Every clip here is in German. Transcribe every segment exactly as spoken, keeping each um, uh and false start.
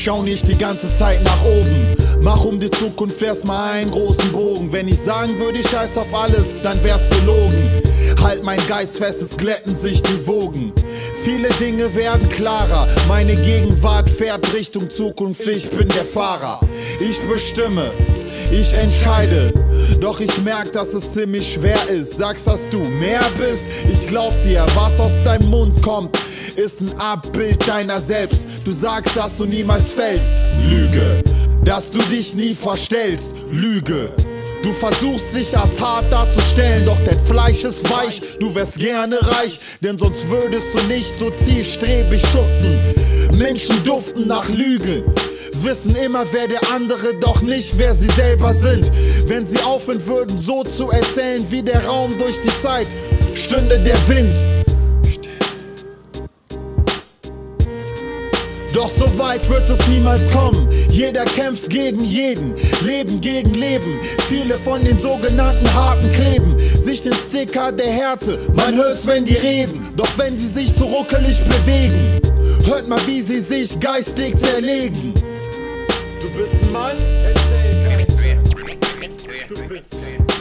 Schau nicht die ganze Zeit nach oben. Mach um die Zukunft erstmal einen großen Bogen. Wenn ich sagen würde, ich scheiß auf alles, dann wär's gelogen. Halt mein Geist fest, es glätten sich die Wogen. Viele Dinge werden klarer. Meine Gegenwart fährt Richtung Zukunft, ich bin der Fahrer. Ich bestimme, ich entscheide. Doch ich merk, dass es ziemlich schwer ist. Sagst, dass du mehr bist, ich glaub dir. Was aus deinem Mund kommt, ist ein Abbild deiner selbst. Du sagst, dass du niemals fällst, Lüge. Dass du dich nie verstellst, Lüge. Du versuchst dich als hart darzustellen, doch dein Fleisch ist weich, du wärst gerne reich, denn sonst würdest du nicht so zielstrebig schuften. Menschen duften nach Lügen, wissen immer wer der andere, doch nicht wer sie selber sind. Wenn sie aufhören würden so zu erzählen wie der Raum durch die Zeit, stünde der Wind. Doch so weit wird es niemals kommen. Jeder kämpft gegen jeden, Leben gegen Leben. Viele von den sogenannten Harten kleben sich den Sticker der Härte. Man hört's, wenn die reden, doch wenn die sich zu ruckelig bewegen, hört mal, wie sie sich geistig zerlegen. Du bist ein Mann? Erzähl keinen. Du bist.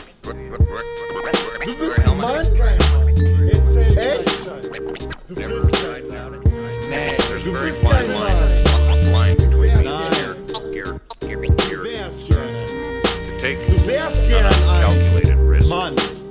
Du bist ein Mann? Erzähl echt? Du bist kein Mann. Nee, du bist kein Mann. Nein. Du wärst gerne. Du wärst gern ein Mann.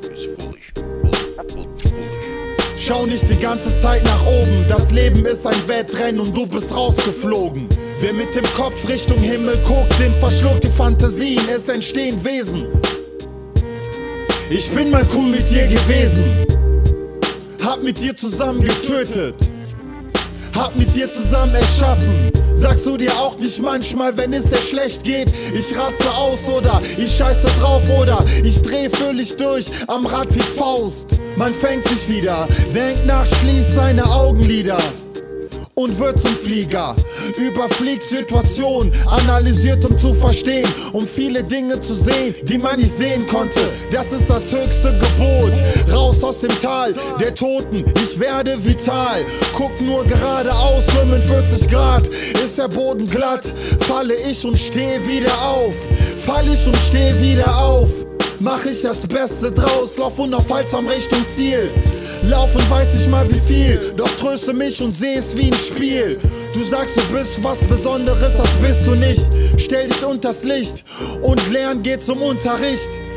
Schau nicht die ganze Zeit nach oben. Das Leben ist ein Wettrennen und du bist rausgeflogen. Wer mit dem Kopf Richtung Himmel guckt, den verschluckt die Fantasien. Es entstehen Wesen. Ich bin mal cool mit dir gewesen. Hab mit dir zusammen getötet. Hab mit dir zusammen erschaffen. Sagst du dir auch nicht manchmal, wenn es dir schlecht geht, ich raste aus oder ich scheiße drauf oder ich dreh völlig durch am Rad wie Faust. Man fängt sich wieder, denkt nach, schließt seine Augenlider und wird zum Flieger. Überfliegt Situationen, analysiert um zu verstehen, um viele Dinge zu sehen, die man nicht sehen konnte. Das ist das höchste Gebot. Raus aus dem Tal der Toten, ich werde vital. Guck nur geradeaus, fünfundvierzig Grad, ist der Boden glatt. Falle ich und steh wieder auf, fall ich und steh wieder auf. Mach ich das Beste draus, lauf unaufhaltsam Richtung Ziel. Laufen weiß ich mal wie viel, doch tröste mich und seh es wie ein Spiel. Du sagst, du bist was Besonderes, das bist du nicht. Stell dich unters Licht und lern geht zum Unterricht.